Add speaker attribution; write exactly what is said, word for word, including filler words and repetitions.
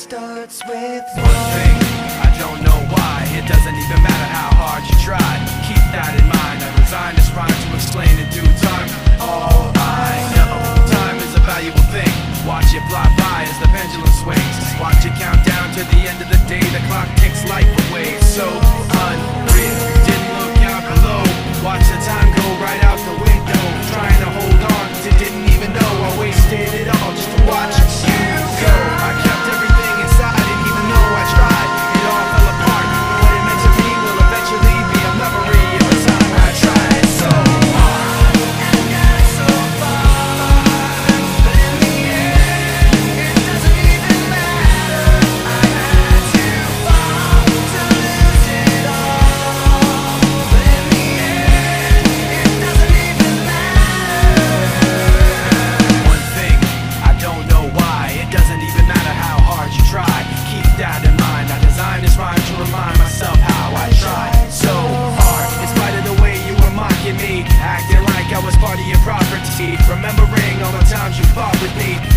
Speaker 1: starts with
Speaker 2: one thing. I don't know why. It doesn't even matter how hard you try. Keep that in mind. I designed this rhyme to explain in due time. All I know, time is a valuable thing. Watch it fly by as the pendulum swings. Watch it count down to the end of the day. The clock takes life away. So unreal. Didn't look out below. Watch the time go right out the window. Trying to hold on to didn't even know I wasted it all just to watch you go. I kept everything inside, and even though I tried, it all fell apart. What it meant to me will eventually be a memory of a time I tried so hard and got so far. But in the end, it doesn't even matter. I had to fall to lose it all. But in the end, it doesn't even matter. One thing, I don't know why. It doesn't even matter how hard you try. Keep that in mind. I designed this rhyme to remind myself how I tried so hard. In spite of the way you were mocking me, acting like I was part of your property, remembering all the times you fought with me.